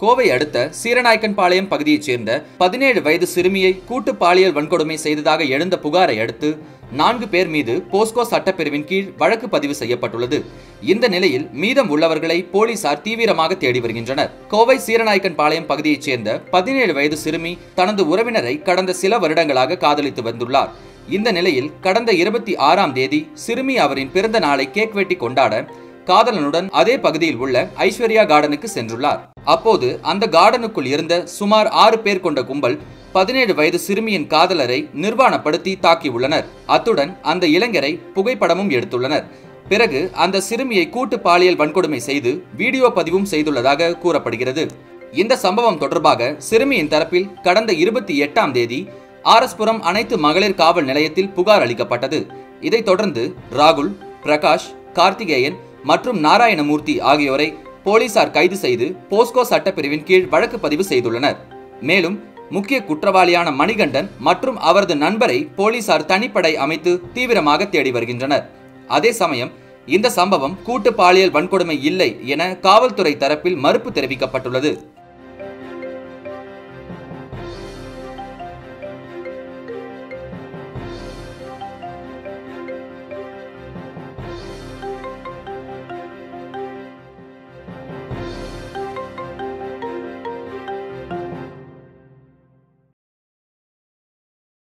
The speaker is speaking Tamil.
கோவை அடுத்த சீரநாயக்கன்பாளையம் பகுதியைச் சேர்ந்த 17 வயது சிறுமியை கூட்டு பாலியல் வன்கொடுமை செய்ததாக எழுந்த புகாரை அடுத்து 4 பேர் மீது போஸ்கோ சட்டப்பிரிவின் கீழ் வழக்கு பதிவு செய்யப்பட்டுள்ளது. இந்த நிலையில் மீதம் உள்ளவர்களை போலீசார் தீவிரமாக தேடி வருகின்றனர். கோவை சீரநாயக்கன்பாளையம் பகுதியைச் சேர்ந்த 17 வயது சிறுமி தனது உறவினரை கடந்த சில வருடங்களாக காதலித்து வந்துள்ளார். இந்த நிலையில் கடந்த 26ஆம் தேதி சிறுமி அவரின் பிறந்த நாளை கேக் வெட்டி கொண்டாட காதலனுடன் அதே பகுதியில் உள்ள ஐஸ்வர்யா கார்டனுக்கு சென்றுள்ளார். அப்போது அந்த கார்டனுக்குள் இருந்த சுமார் 6 பேர் கொண்ட கும்பல் 17 வயது சிறுமியின் காதலரை நிர்வாணப்படுத்தி தாக்கியுள்ளனர். அத்துடன் அந்த இளைஞரை புகைப்படமும் எடுத்துள்ளனர். பிறகு அந்த சிறுமியை கூட்டு பாலியல் வன்கொடுமை செய்து வீடியோ பதிவும் செய்துள்ளதாக கூறப்படுகிறது. இந்த சம்பவம் தொடர்பாக சிறுமியின் தரப்பில் கடந்த 28ஆம் தேதி ஆர்எஸ்புரம் அனைத்து மகளிர் காவல் நிலையத்தில் புகார் அளிக்கப்பட்டது. இதைத் தொடர்ந்து ராகுல், பிரகாஷ், கார்த்திகேயன் மற்றும் நாராயணமூர்த்தி ஆகியோரை போலீசார் கைது செய்து போஸ்கோ சட்டப்பிரிவின் கீழ் வழக்கு பதிவு செய்துள்ளனர். மேலும் முக்கிய குற்றவாளியான மணிகண்டன் மற்றும் அவரது நண்பரை போலீசார் தனிப்படை அமைத்து தீவிரமாக தேடி வருகின்றனர். அதே சமயம் இந்த சம்பவம் கூட்டு பாலியல் வன்கொடுமை இல்லை என காவல்துறை தரப்பில் மறுப்பு தெரிவிக்கப்பட்டுள்ளது.